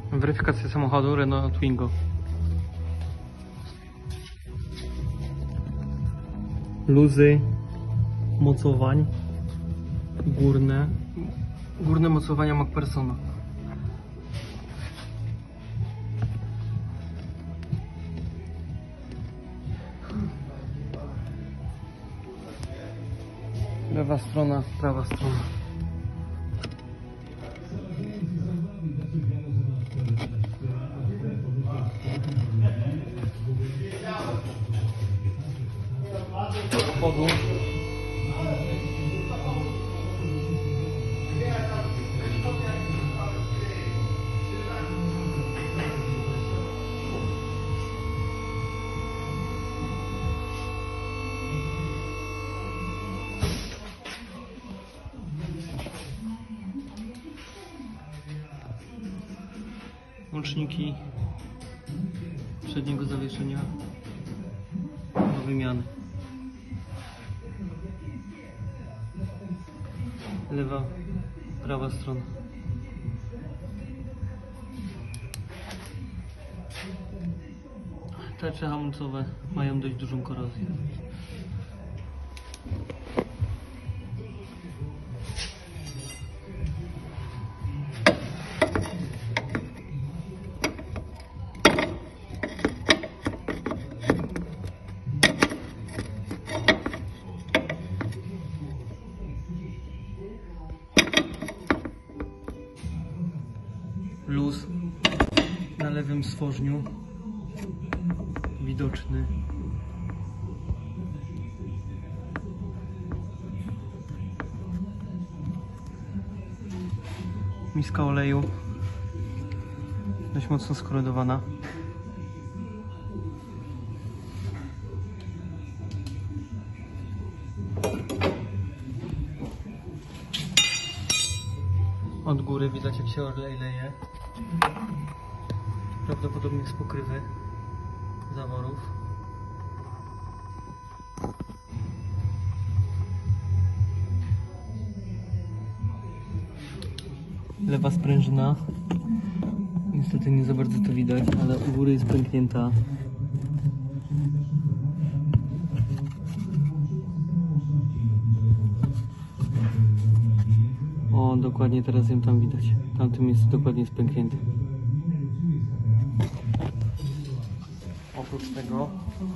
Weryfikacja samochodu Renault Twingo. Luzy mocowań górne mocowania MacPhersona. Lewa strona, prawa strona. Spodu. Łączniki przedniego zawieszenia do wymiany. Lewa, prawa strona. Tarcze hamulcowe mają dość dużą korozję. Luz na lewym stworzniu widoczny. Miska oleju dość mocno skorodowana. Od góry widać, jak się olej leje. Prawdopodobnie z pokrywy zaworów. Lewa sprężyna. Niestety nie za bardzo to widać, ale u góry jest pęknięta. O, dokładnie teraz ją tam widać. Tamtym jest dokładnie spęknięty. Oprócz tego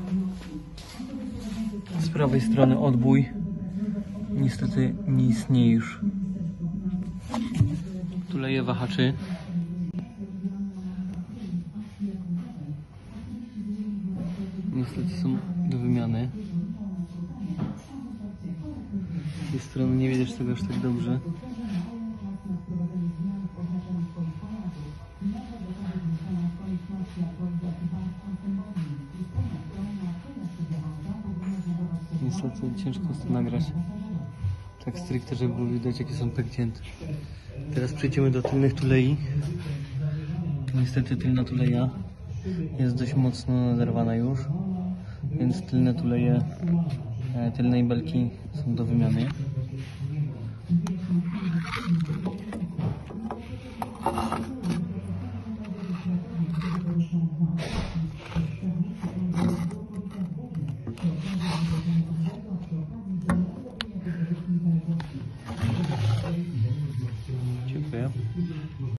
z prawej strony odbój niestety nie istnieje już. Tuleje wahaczy. Niestety są do wymiany. Z tej strony nie widać tego aż tak dobrze. Niestety ciężko jest to nagrać tak stricte, żeby było widać, jakie są pęknięte. Teraz przejdziemy do tylnych tulei. Niestety tylna tuleja jest dość mocno naderwana już, więc tylne tuleje, tylne belki są do wymiany.